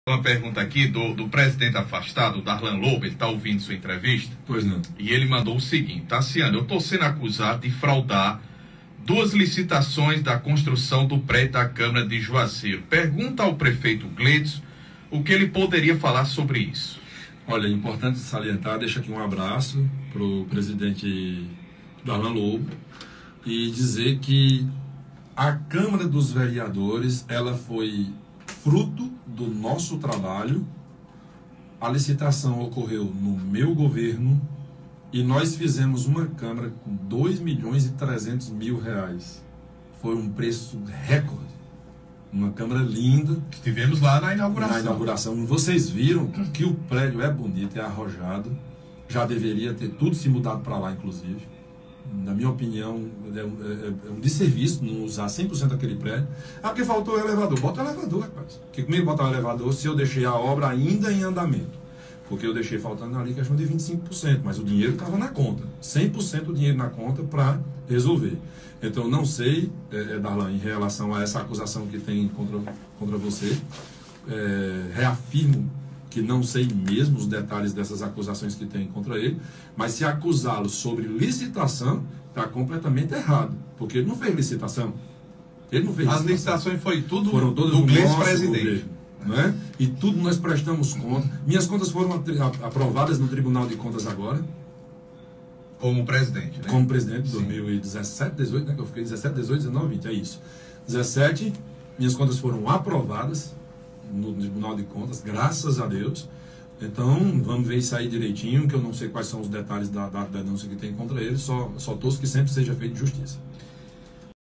Uma pergunta aqui do presidente afastado, Darlan Lobo, ele está ouvindo sua entrevista. Pois não. E ele mandou o seguinte: Tassiano, eu estou sendo acusado de fraudar 2 licitações da construção do prédio da Câmara de Juazeiro. Pergunta ao prefeito Gleidson o que ele poderia falar sobre isso. Olha, é importante salientar, deixa aqui um abraço para o presidente Darlan Lobo e dizer que a Câmara dos Vereadores, ela foi fruto do nosso trabalho. A licitação ocorreu no meu governo e nós fizemos uma Câmara com 2.300.000 reais. Foi um preço recorde. Uma Câmara linda. Estivemos lá na inauguração. Na inauguração. Vocês viram que o prédio é bonito, é arrojado. Já deveria ter tudo se mudado para lá, inclusive. Na minha opinião, é um desserviço não usar 100% aquele prédio. Ah, porque faltou o elevador. Bota o elevador, rapaz. Porque comigo botar o elevador se eu deixei a obra ainda em andamento? Porque eu deixei faltando ali questão de 25%, mas o dinheiro estava na conta. 100% do dinheiro na conta para resolver. Então, não sei, Darlan, em relação a essa acusação que tem contra você, reafirmo que não sei mesmo os detalhes dessas acusações que tem contra ele, mas se acusá-lo sobre licitação, está completamente errado, porque ele não fez licitação. Ele não fez As licitação. licitações foi tudo foram todas do nosso presidente. governo, não é? E tudo nós prestamos conta. Minhas contas foram aprovadas no Tribunal de Contas agora. Como presidente, né? Como presidente de 2017, 18, né? Que eu fiquei 17, 18, 19, 20, é isso. 17, minhas contas foram aprovadas no Tribunal de Contas, graças a Deus. Então, vamos ver isso aí direitinho, que eu não sei quais são os detalhes da denúncia que tem contra ele, só torço que sempre seja feito justiça.